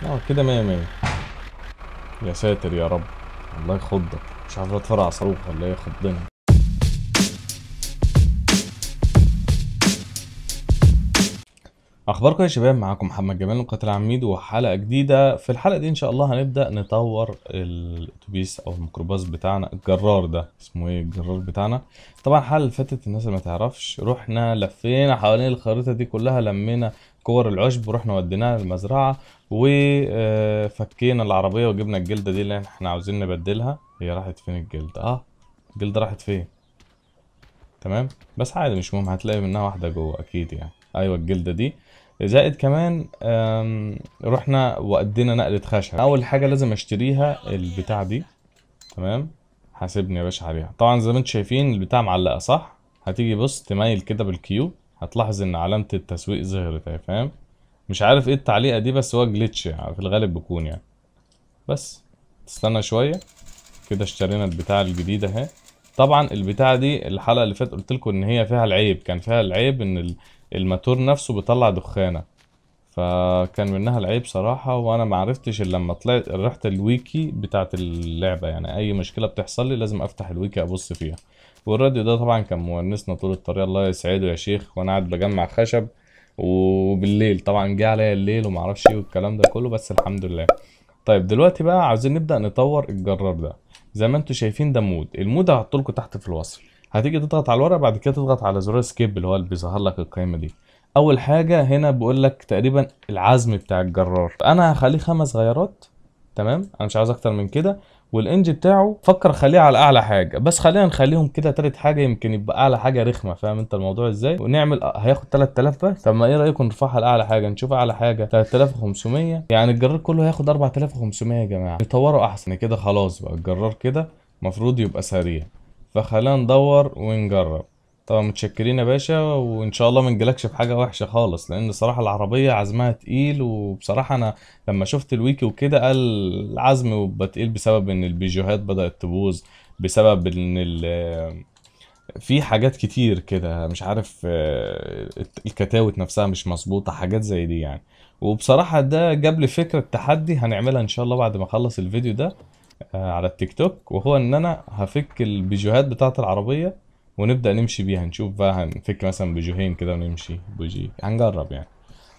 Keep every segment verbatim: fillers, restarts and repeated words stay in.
اه كده مية مية. يا ساتر يا رب. الله يخضك، مش عارف اتفرع صاروخ ولا ايه يخضني. اخباركم يا شباب، معاكم محمد جمال من قناه العميد وحلقه جديده. في الحلقه دي ان شاء الله هنبدا نطور الاتوبيس او الميكروباص بتاعنا. الجرار ده اسمه ايه؟ الجرار بتاعنا. طبعا الحلقه اللي فاتت الناس اللي ما تعرفش، رحنا لفينا حوالين الخريطه دي كلها، لمينا كور العشب ورحنا وديناها المزرعه، وفكينا العربيه وجبنا الجلده دي اللي احنا عاوزين نبدلها. هي راحت فين الجلده؟ اه الجلده راحت فين؟ تمام. بس عادي مش مهم، هتلاقي منها واحدة جوه اكيد يعني. ايوه الجلدة دي. زائد كمان آم، رحنا وادينا نقلة خشب. اول حاجة لازم اشتريها البتاع دي. تمام. حاسبني يا باشا عليها. طبعا زي ما انتم شايفين البتاع معلقة صح. هتيجي بص تميل كده بالكيو، هتلاحظ ان علامة التسويق ظهرت اهي. فاهم؟ مش عارف ايه التعليقة دي، بس هو جليتش يعني، في الغالب بيكون يعني. بس تستنى شوية. كده اشترينا البتاع الجديدة اهي. طبعا البتاعة دي الحلقة اللي فاتت قلت لكم ان هي فيها العيب، كان فيها العيب ان ال- الماتور نفسه بيطلع دخانة. فكان منها العيب صراحة، وانا معرفتش الا لما طلعت رحت الويكي بتاعت اللعبة. يعني اي مشكلة بتحصل لي لازم افتح الويكي ابص فيها. والراديو ده طبعا كان مونسنا طول الطريق، الله يسعده يا شيخ، وانا قاعد بجمع خشب. وبالليل طبعا جه عليا الليل ومعرفش ايه والكلام ده كله، بس الحمد لله. طيب دلوقتي بقى عاوزين نبدأ نطور الجرار ده. زي ما انتم شايفين ده مود، المود هحطه لكم تحت في الوصف. هتيجي تضغط على الورق، بعد كده تضغط على زرار سكيب اللي هو اللي بيظهر لك القائمة دي. اول حاجة هنا بيقول لك تقريبا العزم بتاع الجرار، انا هخليه خمس غيارات. تمام، انا مش عاوز اكتر من كده. والانج بتاعه فكر اخليه على اعلى حاجه، بس خلينا نخليهم كده تالت حاجه، يمكن يبقى اعلى حاجه رخمه. فاهم انت الموضوع ازاي؟ ونعمل هياخد تلات آلاف بس. طب ما ايه رايكم نرفعها لاعلى حاجه؟ نشوف اعلى حاجه تلات آلاف وخمسمية، يعني الجرار كله هياخد اربعة آلاف وخمسمية يا جماعه. نطوره احسن كده، خلاص بقى الجرار كده المفروض يبقى سريع. فخلينا ندور ونجرب. طبعا متشكرين يا باشا، وان شاء الله ما نجيلكش في حاجه وحشه خالص، لان صراحه العربيه عزمها تقيل. وبصراحه انا لما شفت الويكي وكده قال العزم بيبقى تقيل بسبب ان البيجوهات بدأت تبوظ، بسبب ان ال- في حاجات كتير كده مش عارف، آه، الكتاوت نفسها مش مظبوطة، حاجات زي دي يعني. وبصراحة ده جاب لي فكرة تحدي هنعملها ان شاء الله بعد ما اخلص الفيديو ده آه، على التيك توك، وهو ان انا هفك البيجوهات بتاعة العربية ونبدأ نمشي بيها. نشوف بقى هنفك مثلا بيجوهين كده ونمشي بوجي، هنجرب يعني.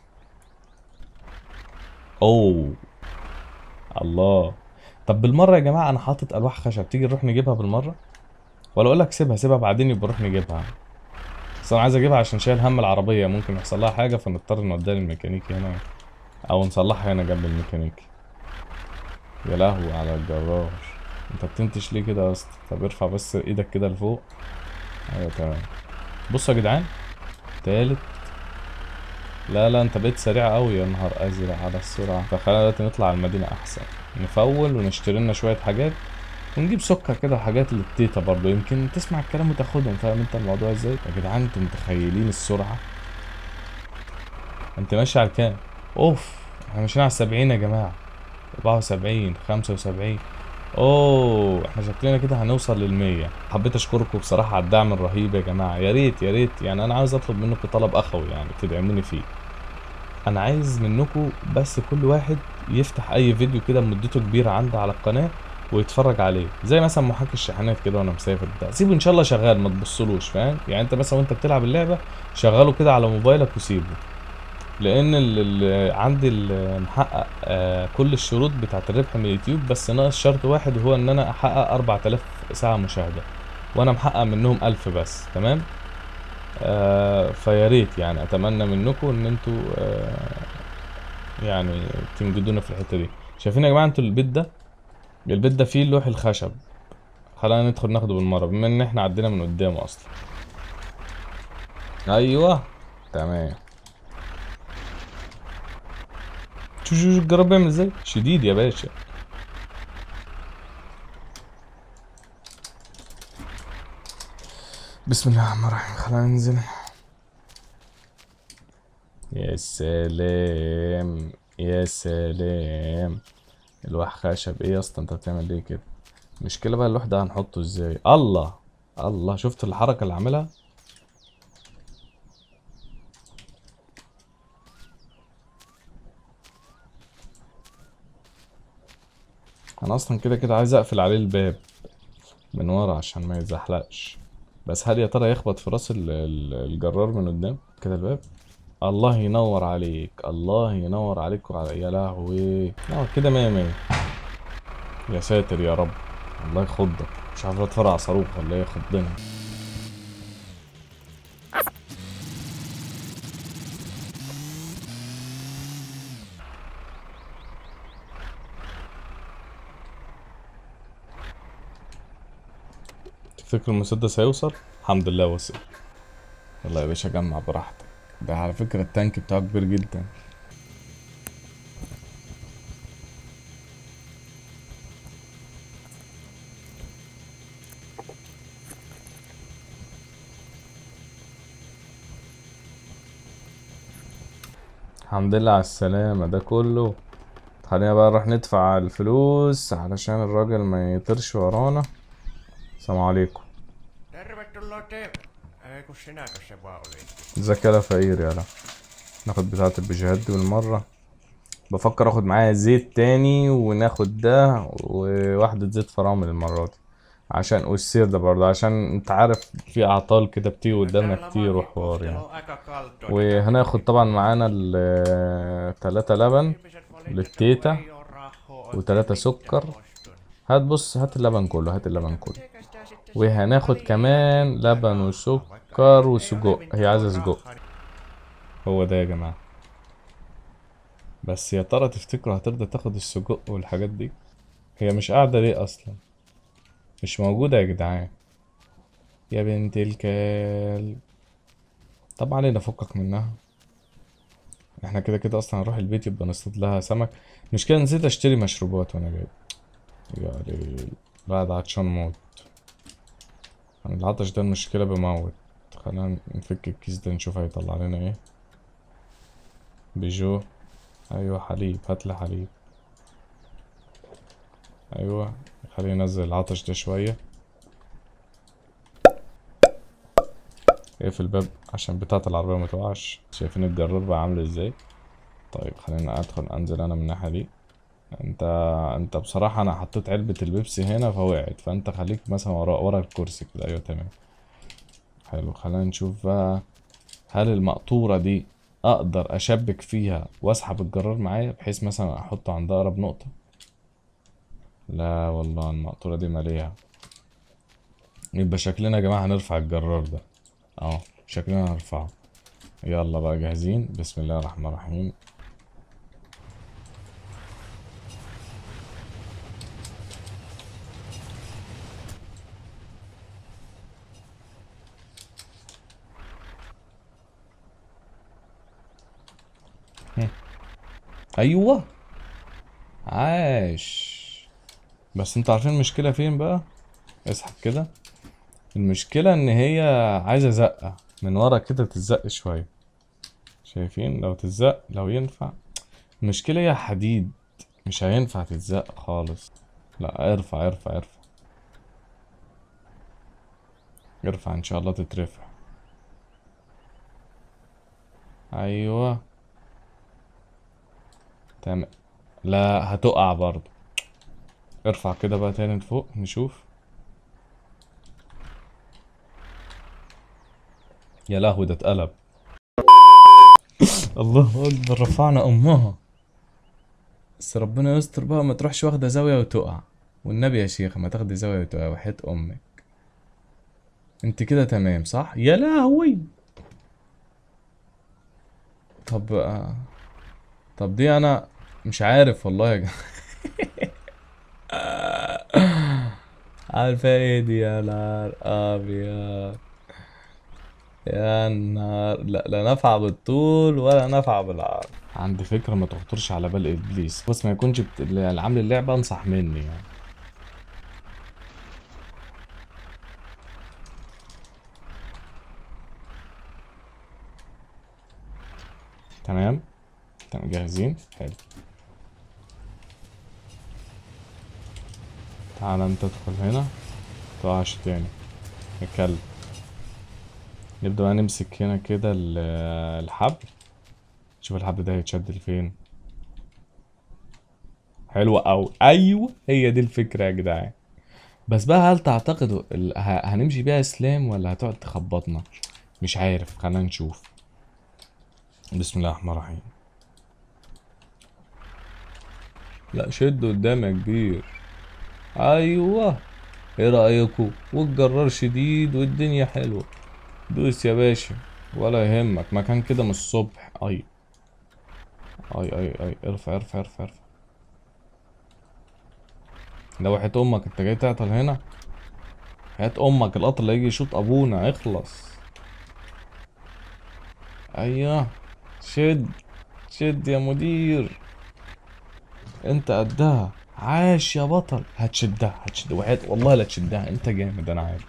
اوه الله. طب بالمره يا جماعه انا حاطط الواح خشب، تيجي نروح نجيبها بالمره؟ ولا اقول لك سيبها سيبها بعدين يبقى نروح نجيبها. بس انا عايز اجيبها عشان شايل هم العربيه، ممكن يحصل لها حاجه فنضطر نوديها للميكانيكي هنا، او نصلحها هنا جنب الميكانيكي. يا لهوي على الجرار. انت بتنتش ليه كده يا اسطى؟ طب ارفع بس ايدك كده لفوق. ايوه تمام. بصوا يا جدعان، تالت. لا لا انت بقيت سريع قوي، يا نهار ازرق على السرعه. فخلينا دلوقتي نطلع على المدينه احسن، نفول ونشتري لنا شويه حاجات، ونجيب سكر كده وحاجات للتيتا برضه، يمكن تسمع الكلام وتاخدهم. فاهم انت الموضوع ازاي؟ يا جدعان انتوا متخيلين السرعة؟ انت ماشي على كام؟ اوف. احنا ماشيين على السبعين يا جماعة. اربعة وسبعين، خمسة وسبعين. اوه احنا شكلنا كده هنوصل للمية. حبيت اشكركم بصراحة على الدعم الرهيب يا جماعة. يا ريت يا ريت يعني، انا عاوز اطلب منكم طلب اخوي يعني تدعموني فيه. انا عايز منكم بس كل واحد يفتح اي فيديو كده مدته كبيره عنده على القناه ويتفرج عليه، زي مثلا محاكي الشحنات كده وانا مسافر بتاع، سيبه ان شاء الله شغال ما تبصلوش. فاهم يعني؟ انت مثلا وانت بتلعب اللعبه شغله كده على موبايلك وسيبه. لان ال ال عندي ال- محقق آه كل الشروط بتاعه الربح من اليوتيوب، بس ناقص شرط واحد وهو ان انا احقق اربعة آلاف ساعه مشاهده، وانا محقق منهم ألف بس. تمام. آه فيا ريت يعني، اتمنى منكم ان انتوا آه يعني تنجدونا في الحته دي. شايفين يا جماعه انتوا البيت ده؟ البيت ده فيه لوح الخشب. خلينا ندخل ناخده بالمره بما ان احنا عدينا من قدامه اصلا. ايوه تمام. شوف شوف شوف الجراب بيعمل ازاي، شديد يا باشا. بسم الله الرحمن الرحيم، خلينا ننزل. يا سلام يا سلام. الواح خشب ايه يا اسطى؟ انت بتعمل ليه كده؟ المشكله بقى اللوح ده هنحطه ازاي؟ الله. الله شفت الحركه اللي عاملها؟ انا اصلا كده كده عايز اقفل عليه الباب من ورا عشان ما يتزحلقش. بس هل يا ترى يخبط في راس ال- ال- الجرار من قدام كده الباب؟ الله ينور عليك، الله ينور عليك وعلى يا لهوي. اه كده مية مية. يا ساتر يا رب. الله يخضك، مش عارف اتفرع صاروخ ولا ايه يخضنا. تفتكر المسدس هيوصل؟ الحمد لله وصل. يلا يا باشا جمع براحتك. ده على فكرة التانك بتاعه كبير جدا. الحمد لله على السلامة ده كله. خلينا بقى نروح ندفع الفلوس علشان الراجل ما يطيرش ورانا. السلام عليكم. Tervetuloa Teo. Eiku sinäkö se vaan oli? ازيك يا فقير يلا. ناخد بتاعة البيجيهات دي بالمرة. بفكر اخد معايا زيت تاني وناخد ده وواحدة زيت فرامل المرة دي عشان والسير ده برضه عشان انت عارف في اعطال كده بتيجي قدامنا Täällä كتير vankin وحوار يعني. kohtelo on aika kaltoinen. وهناخد طبعا معانا التلاتة لبن Ihmiset valittaa, kun للتيتا ei oo rahaa وتلاتة oikein سكر. mitään oston. هات بص هات اللبن كله، هات اللبن كله. Mitenkäs tää sitten وهناخد siellä كمان liikaa لبن rahaa, vaikka وسكر ei- ei وسجق، ole هي عايزة mitään سجق. rahaa, niin هو ده يا جماعة. بس يا ترى تفتكروا هترضى تاخد السجق والحاجات دي؟ هي مش قاعدة ليه أصلا؟ مش موجودة يا جدعان. يا بنت الكلب. طب علينا فكك منها. احنا كده كده أصلا هنروح البيت يبقى نصطاد لها سمك. المشكلة نسيت أشتري مشروبات وأنا جاي. يا ليل. بعد عطشان موت. يعني العطش ده المشكلة بموت. خلينا نفك الكيس ده نشوف هيطلع لنا ايه. بيجو. ايوه حليب، هاتلي حليب. ايوه. خلينا ننزل العطش ده شوية. اقفل الباب عشان بتاعة العربية متوقعش. شايفين الجرار بقى عامل ازاي؟ طيب خلينا ادخل انزل انا من الناحية دي. انت انت بصراحة انا حطيت علبة البيبسي هنا فوقعت، فانت خليك مثلا ورا ورا الكرسي كده. ايوه تمام. حلو خلينا نشوف بقى. هل المقطورة دي اقدر اشبك فيها واسحب الجرار معايا بحيث مثلا احطه عند اقرب نقطة؟ لا والله المقطورة دي ماليها. يبقى شكلنا يا جماعة هنرفع الجرار ده. اه شكلنا هنرفعه. يلا بقى جاهزين. بسم الله الرحمن الرحيم. هم. ايوه. عاش. بس انتوا عارفين المشكلة فين بقى؟ اسحب كده. المشكلة ان هي عايزة زقة من ورا كده، تتزق شوية. شايفين لو تتزق لو ينفع. المشكلة هي حديد، مش هينفع تتزق خالص. لا ارفع ارفع ارفع ارفع ان شاء الله تترفع. ايوه تمام. لا هتقع برضه. ارفع كده بقى تاني لفوق نشوف. يا لهوي ده اتقلب. الله اكبر رفعنا امها. بس ربنا يستر بقى ما تروحش واخده زاويه وتقع. والنبي يا شيخ ما تاخدي زاويه وتقع وحياة امك. انت كده تمام صح؟ يا لهوي. طب آه. طب دي انا مش عارف والله يا جماعه. عارفه ايه دي يا نهار ابيض. يا نهار لا لا نافعه بالطول ولا نافعه بالعرض. عندي فكره ما تخطرش على بال ابليس، بس ما يكونش بت... اللي عامل اللعبه انصح مني يعني. تمام. تمام جاهزين. حلو. تعال انت ادخل هنا. متقعش تاني يا كلب. نبدأ بقى نمسك هنا كده ال- الحبل. شوف الحبل ده هيتشد لفين. حلوة أوي، أيوه هي دي الفكرة يا جدعان. بس بقى هل تعتقدوا ال- ه- هنمشي بيها اسلام ولا هتقعد تخبطنا؟ مش عارف، خلينا نشوف. بسم الله الرحمن الرحيم. لا شد قدام يا كبير. ايوه. ايه رأيكم؟ والجرار شديد والدنيا حلوة. دوس يا باشا، ولا يهمك، مكان كده من الصبح. اي اي اي اي ارفع ارفع ارفع ارفع. لو وحياة امك انت جاي تعطل هنا؟ هات امك، القطر اللي هيجي يشوط ابونا، اخلص. ايوه. شد شد يا مدير، انت قدها. عاش يا بطل، هتشدها هتشد وحياة والله لا تشدها، انت جامد انا عارف.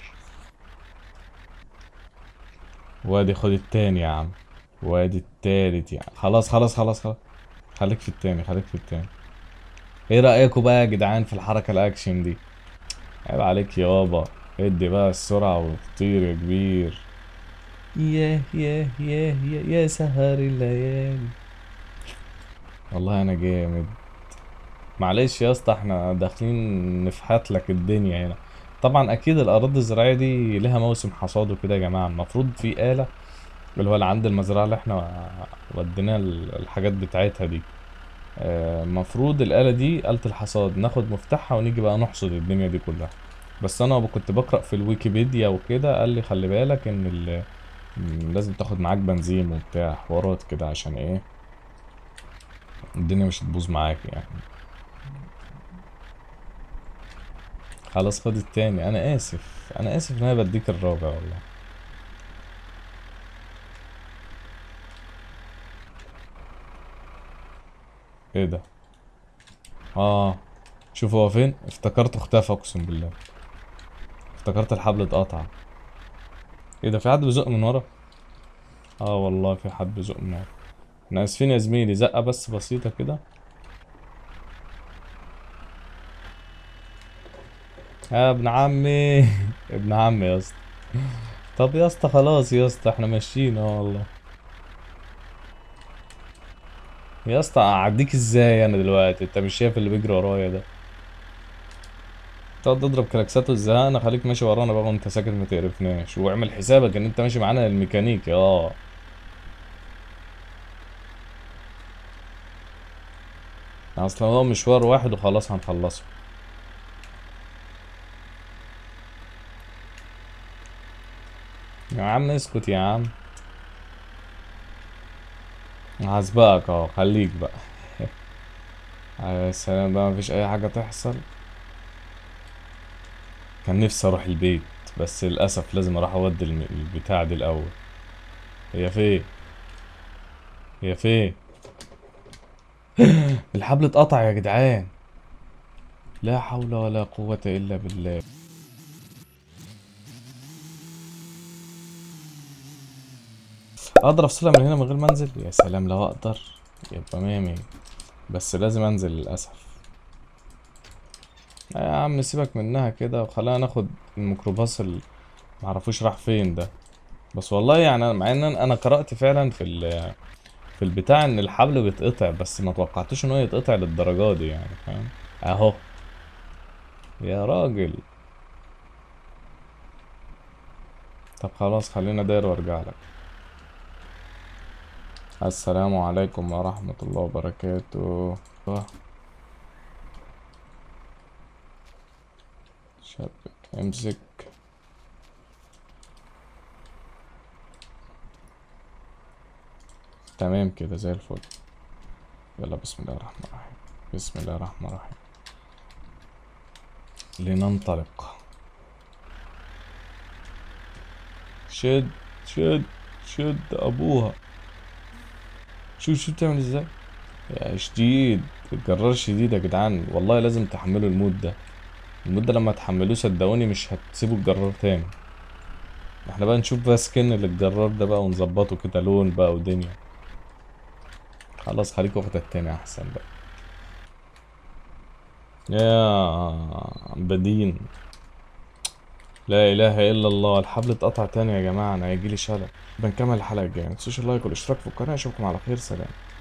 وادي خد التاني يا عم، وادي التالت يعني. خلاص خلاص خلاص خلاص، خليك في التاني خليك في التاني. ايه رأيكم بقى يا جدعان في الحركة الاكشن دي؟ عيب عليك يابا، ادي بقى السرعة وطير يا كبير. ياه ياه ياه ياه يا سهر الليالي. والله انا جامد. معلش يا اسطى، احنا داخلين نفحت لك الدنيا هنا. طبعا اكيد الاراضي الزراعيه دي لها موسم حصاد وكده يا جماعه. المفروض في آلة، اللي هو اللي عند المزرعه اللي احنا ودينا ال- الحاجات بتاعتها دي. آه، المفروض الآلة دي آلة الحصاد، ناخد مفتاحها ونيجي بقى نحصد الدنيا دي كلها. بس انا كنت بقرأ في الويكيبيديا وكده، قال لي خلي بالك ان ال- م، لازم تاخد معاك بنزين وبتاع حوارات كده، عشان ايه الدنيا مش تبوظ معاك يعني. خلاص خد التاني، انا اسف انا اسف ان انا بديك الرابع والله. ايه ده؟ اه. شوف هو فين، افتكرته اختفى اقسم بالله. افتكرت الحبل اتقطع. ايه ده، في حد بيزق من ورا؟ اه والله في حد بيزق من ورا. احنا اسفين يا زميلي، زقه بس بسيطه كده. يا ابن عمي ابن عمي يا اسطى. طب يا اسطى خلاص يا اسطى، احنا ماشيين اه والله. يا اسطى اعديك ازاي انا دلوقتي؟ انت مش شايف اللي بيجري ورايا ده؟ تقعد تضرب كلاكسات والزهقنا، خليك ماشي ورانا بقى وانت ساكت ما تقرفناش، واعمل حسابك ان انت ماشي معانا الميكانيكي اه. اصلا هو مشوار واحد وخلاص هنخلصه. يا عم اسكت يا عم. هسبقك اهو، خليك بقى. يا سلام بقى، مفيش اي حاجة تحصل. كان نفسي اروح البيت، بس للاسف لازم اروح اودي الم- البتاع دي الاول. هي فين؟ هي فين؟ الحبل اتقطع يا جدعان. لا حول ولا قوة الا بالله. اقدر افصلها من هنا من غير ما انزل؟ يا سلام لو اقدر، يبقى مية مية. بس لازم انزل للاسف. يا عم سيبك منها كده وخلينا ناخد الميكروباص اللي معرفوش راح فين ده. بس والله يعني أنا- مع ان انا أنا قرأت فعلا في ال في البتاع ان الحبل بيتقطع، بس ما توقعتوش ان هو يتقطع للدرجة دي يعني، فاهم؟ اهو. يا راجل. طب خلاص خلينا داير وارجع لك. السلام عليكم ورحمة الله وبركاته. آه، شبك امسك. تمام كده زي الفل. يلا بسم الله الرحمن الرحيم. بسم الله الرحمن الرحيم. لننطلق. شد شد شد ابوها. شوف شوف بتعمل ازاي. يا شديد. الجرار شديد يا جدعان، والله لازم تحملوا المود ده. المود ده لما تحملوه صدقوني مش هتسيبوا الجرار تاني. احنا بقى نشوف بقى سكن للجرار ده بقى ونظبطه كده لون بقى ودنيا. خلاص خليك واخد التاني احسن بقى. يا بدين. لا اله الا الله، الحبل اتقطع تاني يا جماعه، انا هيجيلي شلل. بنكمل الحلقه الجايه، متنسوش اللايك والاشتراك في القناه، اشوفكم على خير، سلام.